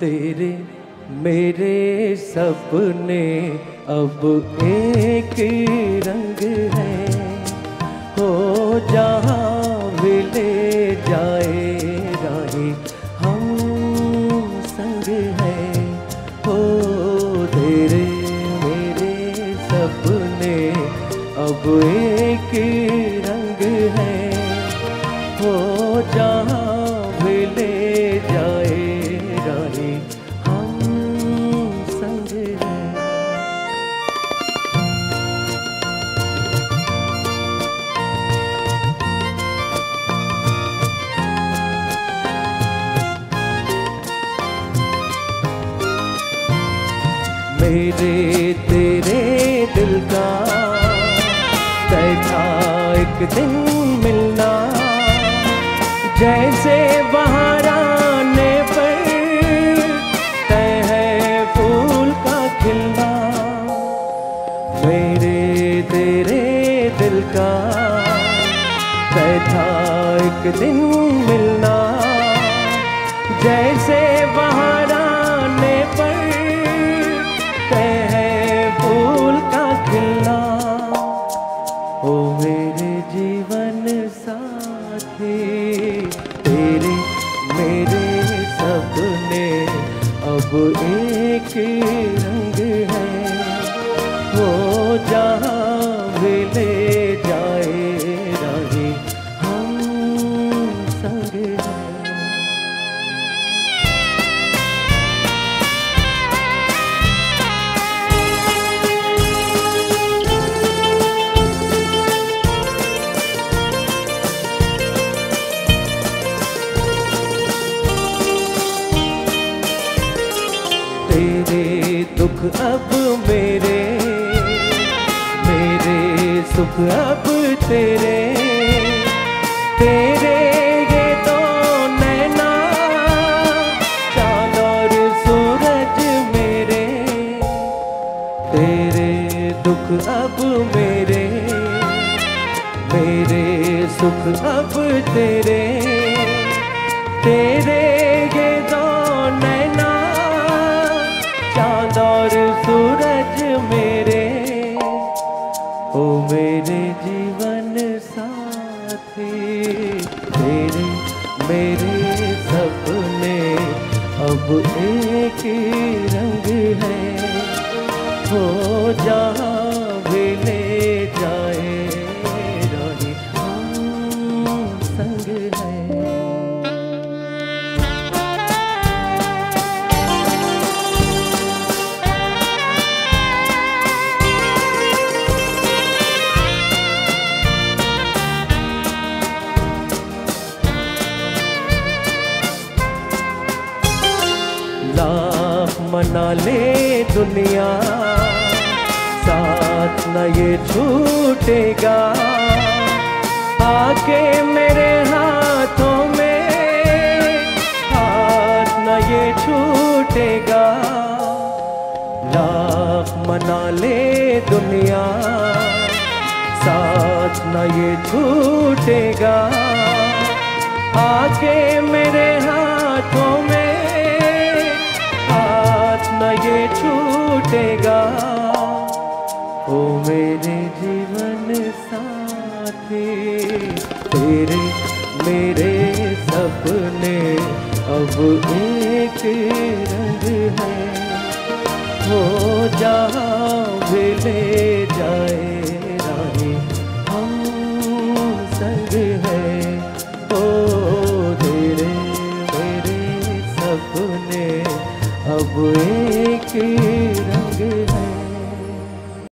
तेरे मेरे सपने अब एक रंग है, हो जहाँ भी ले जाए राही हम संग हैं। हो तेरे मेरे सपने अब एक रंग है, हो जहाँ भी ले जाए राही हम संग हैं। मेरे तेरे दिल का तय था एक दिन मिलना, जैसे बाहर आने पर तय है फूल का खिलना। मेरे तेरे दिल का तय था एक दिन मिलना, जैसे बाहर आने पर तय है फूल का खिलना। ओ मेरे जीवन साथी तेरे मेरे सपने अब एक रंग है, हो जहाँ भी ले जाए राही हम संग हैं। तेरे दुख अब मेरे, मेरे सुख अब तेरे, तेरे ये दो नैना चाँद और सूरज मेरे। तेरे दुख अब मेरे, मेरे सुख अब तेरे, तेरे ये दो नैना चाँद और सूरज मेरे। ओ मेरे जीवन साथी तेरे मेरे सपने अब एक रंग है, हो जहाँ भी ले जाए राही हम संग हैं। लाख मना ले दुनिया साथ न ये छूटेगा, आके मेरे हाथों में हाथ न ये छूटेगा। लाख मना ले दुनिया साथ न ये छूटेगा, आके मेरे हाथों में न ये छूटेगा। ओ मेरे जीवन साथी तेरे मेरे सपने अब एक रंग है, हो जहाँ भी ले जाए राही हम संग हैं। ओ तेरे मेरे सपने अब एक